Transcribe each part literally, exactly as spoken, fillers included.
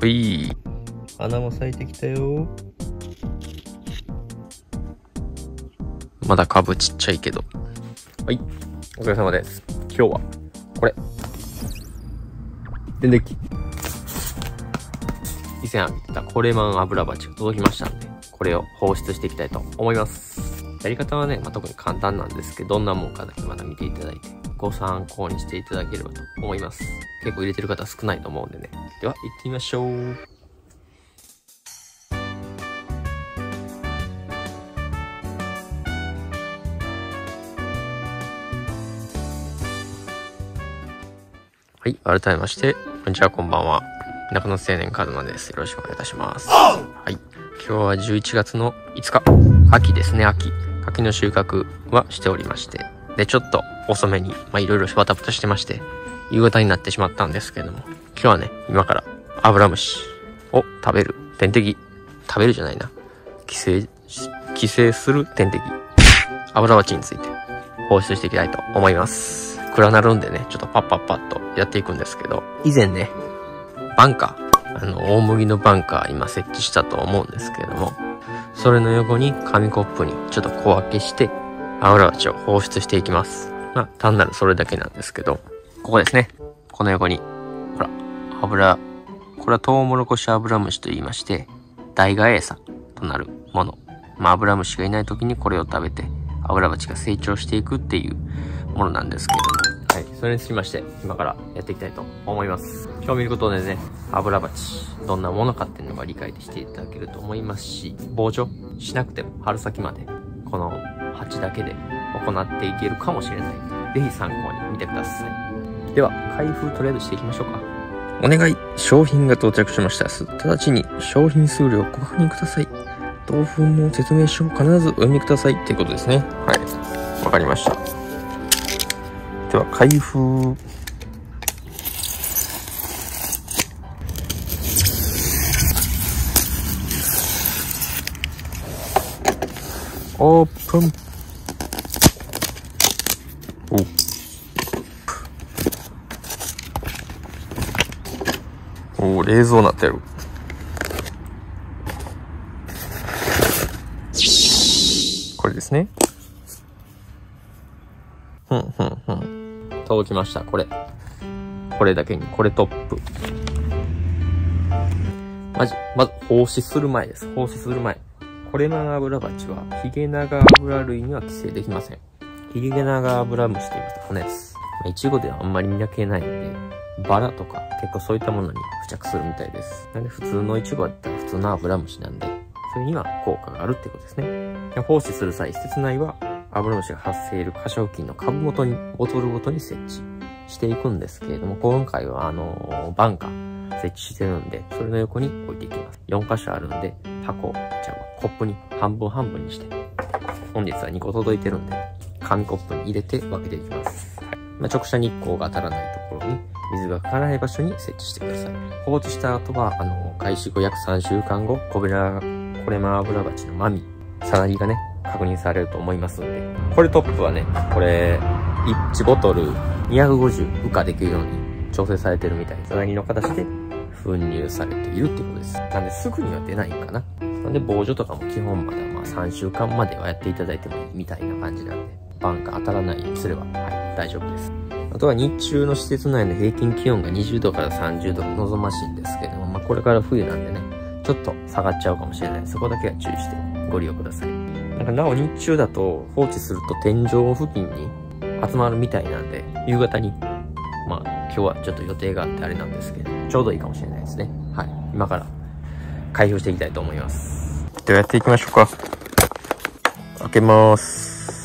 ほい。花も咲いてきたよ。まだ株ちっちゃいけど。はい。お疲れ様です。今日は、これ。電撃。以前あげたコレマンアブラバチが届きましたんで、これを放出していきたいと思います。やり方はね、まあ、特に簡単なんですけど、どんなもんかだけまだ見ていただいて、ご参考にしていただければと思います。結構入れてる方少ないと思うんでね。では、行ってみましょう。はい、改めまして、こんにちは、こんばんは。田舎の青年カズマです。よろしくお願いいたします。はい、今日はじゅういちがつのいつか。秋ですね、秋。柿の収穫はしておりまして。で、ちょっと遅めに、まあいろいろバタバタしてまして、夕方になってしまったんですけれども、今日はね、今からアブラムシを食べる天敵。食べるじゃないな。寄生、寄生する天敵。アブラバチについて放出していきたいと思います。暗なるんでね、ちょっとパッパッパッとやっていくんですけど、以前ね、バンカー、あの、大麦のバンカー今設置したと思うんですけれども、それの横に紙コップにちょっと小分けして、アブラバチを放出していきます。まあ、単なるそれだけなんですけど、ここですね。この横に、ほら、油、これはトウモロコシアブラムシと言いまして、代替餌となるもの。まあ、アブラムシがいない時にこれを食べて、アブラバチが成長していくっていうものなんですけれども、はい、それにつきまして、今からやっていきたいと思います。今日見ることでね、アブラバチ、どんなものかっていうのが理解していただけると思いますし、防除しなくても春先まで、この鉢だけで行っていけるかもしれないので、ぜひ参考に見てください。では、開封とりあえずしていきましょうか。お願い。商品が到着しました。直ちに商品数量をご確認ください。同封の説明書を必ずお読みくださいっていうことですね。はい。わかりました。では、開封。オープン。お。おー、冷蔵なってる。これですね。ふんふんふん。届きました。これ。これだけに、これトップ。まじ、まず、放飼する前です。放飼する前。コレマンアブラバチは、ヒゲナガアブラ類には寄生できません。ヒゲナガアブラムシと言いまして骨です。まあ、イチゴではあんまり見分けないんで、バラとか結構そういったものに付着するみたいです。なんで普通のイチゴだったら普通のアブラムシなんで、それには効果があるってことですね。放飼する際、施設内はアブラムシが発生する箇所付近の株元に、ボトルごとに設置していくんですけれども、今回はあのー、バンカー設置してるんで、それの横に置いていきます。よん箇所あるんで、箱、じゃあコップに半分半分にして、本日はにこ届いてるんで、紙コップに入れて分けていきます。はい。まあ、直射日光が当たらないところに、水がかからない場所に設置してください。放置した後は、あの、開始後約さんしゅうかんご、コベラ、コレマンアブラバチのマミ、さなぎがね、確認されると思いますので、これトップはね、これ、いちボトルにひゃくごじゅう浮かできるように調整されてるみたいです。さなぎの形で粉入されているってことです。なんで、すぐには出ないかな。なんで、防除とかも基本まだまあさんしゅうかんまではやっていただいてもいいみたいな感じなんで、バンカー当たらないようにすれば、はい、大丈夫です。あとは日中の施設内の平均気温がにじゅうどからさんじゅうど望ましいんですけども、まあこれから冬なんでね、ちょっと下がっちゃうかもしれない。そこだけは注意してご利用ください。なんかなお日中だと放置すると天井付近に集まるみたいなんで、夕方に、まあ今日はちょっと予定があってあれなんですけど、ちょうどいいかもしれないですね。はい。今から開封していきたいと思います。ではやっていきましょうか。開けます。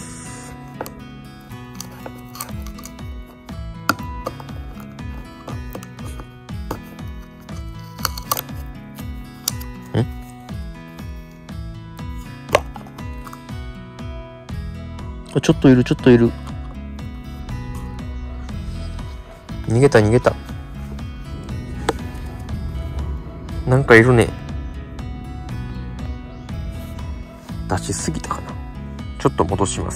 ちょっといる、ちょっといる。逃げた、逃げた。なんかいるね。出しすぎたかな。ちょっと戻します。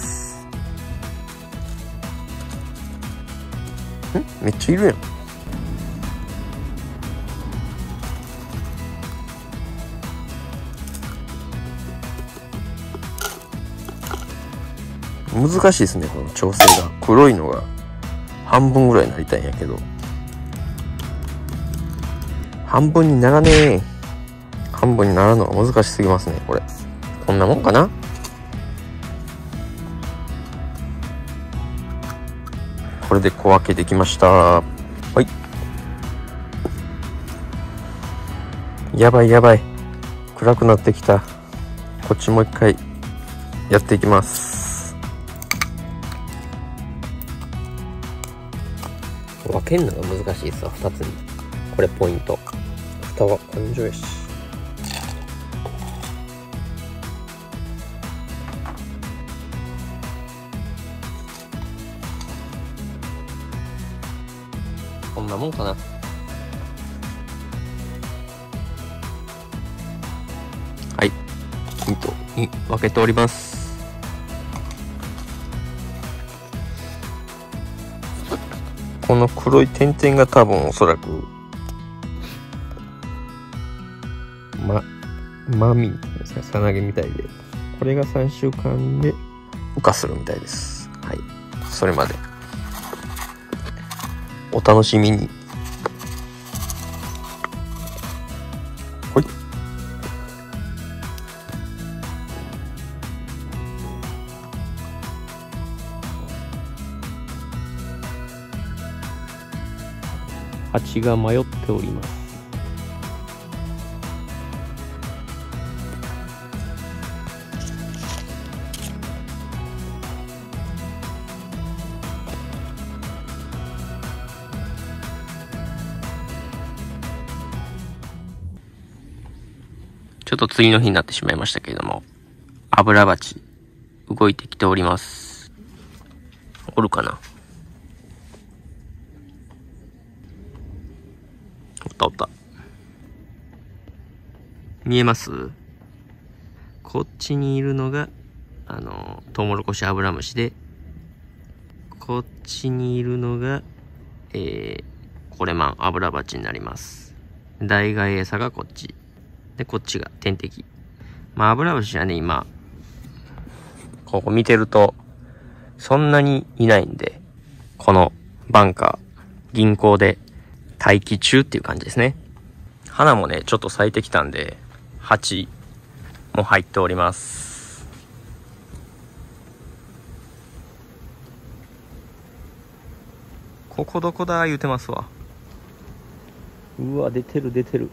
ん？めっちゃいるやん。 難しいですね、この調整が。黒いのが半分ぐらいになりたいんやけど、半分にならねえ。半分にならんのが難しすぎますね、これ。こんなもんかな。これで小分けできました。はい。やばいやばい。暗くなってきた。こっちもう一回やっていきます。分けるのが難しいですわ、ふたつに。これポイント。蓋は根性やし。こんなもんかな。はい、糸に分けております。この黒い点々が多分おそらくまマミですね、さなぎみたいで、これがさんしゅうかんで羽化するみたいです。はい、それまでお楽しみに。ほい。蜂が迷っております。ちょっと次の日になってしまいましたけれども、アブラバチ動いてきております。おるかな。おったおった。見えます？こっちにいるのがあのトウモロコシアブラムシで、こっちにいるのがえー、コレマンアブラバチになります。代替餌がこっちで、こっちが天敵。まあアブラムシはね、今ここ見てるとそんなにいないんで、このバンカー銀行で待機中っていう感じですね。花もねちょっと咲いてきたんで、蜂も入っております。ここどこだ言うてますわ。うわ、出てる出てる。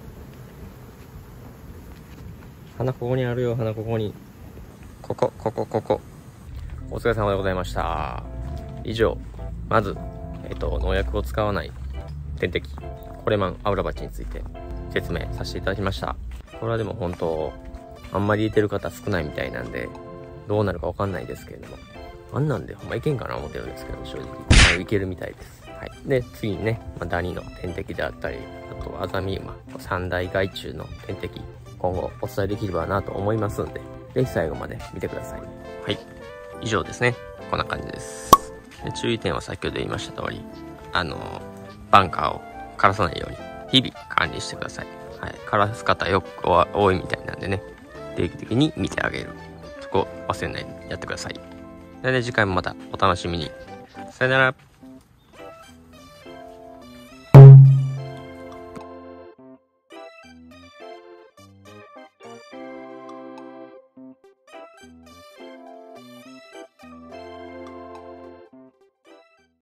花ここにあるよ、花ここに。ここここここ。お疲れ様でございました。以上、まずえっと農薬を使わない天敵コレマンアブラバチについて説明させていただきました。これはでも本当あんまり入れてる方少ないみたいなんで、どうなるかわかんないですけれども、あんなんでほんまいけんかな思ってるんですけど、正直いけるみたいです。はい。で次にね、まあ、ダニの天敵であったり、あとアザミウマ三大害虫の天敵、今後お伝えできればなと思いますんで、ぜひ最後まで見てください。はい、以上ですね。こんな感じです。で注意点は先ほど言いました通り、あのバンカーを枯らさないように日々管理してください。はい、枯らす方よく多いみたいなんでね、定期的に見てあげる、そこ忘れないでやってください。で、ね、次回もまたお楽しみに。さよなら。